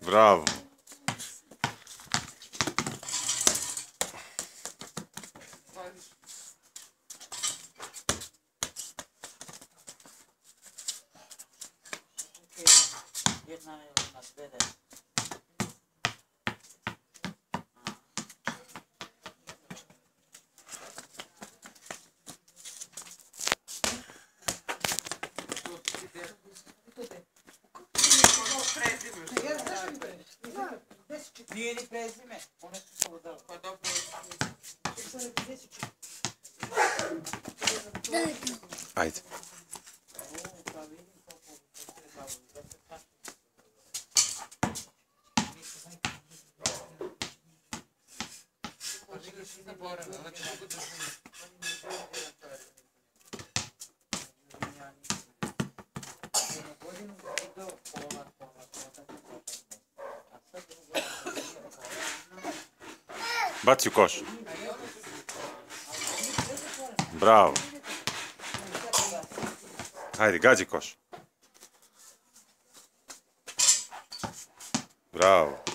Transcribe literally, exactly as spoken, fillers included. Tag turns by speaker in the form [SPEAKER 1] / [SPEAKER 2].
[SPEAKER 1] Bravo.
[SPEAKER 2] Jedna na dvede. Nije ni prezime, one su se udale. Pa dobro.
[SPEAKER 1] Ajde. Baci u koš. Bravo. Hajde, gađi koš. Bravo.